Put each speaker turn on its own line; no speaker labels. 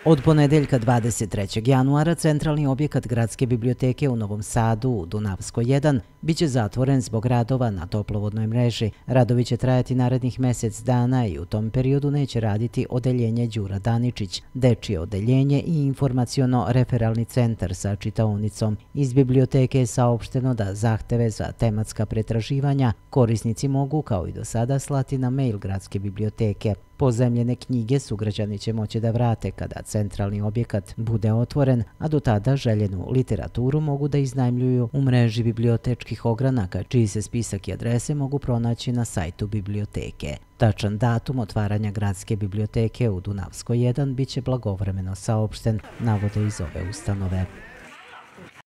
Od ponedeljka 23. januara centralni objekat Gradske biblioteke u Novom Sadu u Dunavskoj 1 biće zatvoren zbog radova na toplovodnoj mreži. Radovi će trajati narednih mjesec dana i u tom periodu neće raditi odeljenje Đura Daničić, dečije odeljenje i informaciono-referalni centar sa čitaonicom. Iz biblioteke je saopšteno da zahteve za tematska pretraživanja korisnici mogu, kao i do sada, slati na mail Gradske biblioteke. Pozemljene knjige sugrađani će moći da vrate kada centralni objekat bude otvoren, a do tada željenu literaturu mogu da iznajmljuju u mreži bibliotečkih ogranaka, čiji se spisak i adrese mogu pronaći na sajtu biblioteke. Tačan datum otvaranja Gradske biblioteke u Dunavskoj 1 biće blagovremeno saopšten, navode iz ove ustanove.